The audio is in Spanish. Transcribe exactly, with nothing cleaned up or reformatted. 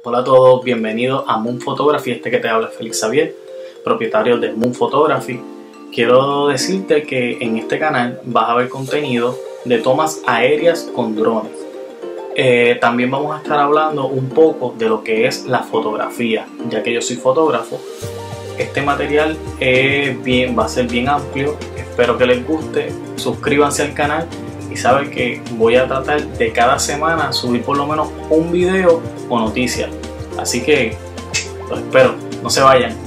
Hola a todos, bienvenidos a Moon Photography. Este que te habla es Félix Xavier, propietario de Moon Photography. Quiero decirte que en este canal vas a ver contenido de tomas aéreas con drones. Eh, también vamos a estar hablando un poco de lo que es la fotografía, ya que yo soy fotógrafo. Este material es bien, va a ser bien amplio, espero que les guste. Suscríbanse al canal y saben que voy a tratar de cada semana subir por lo menos un video o noticia, así que los espero, no se vayan.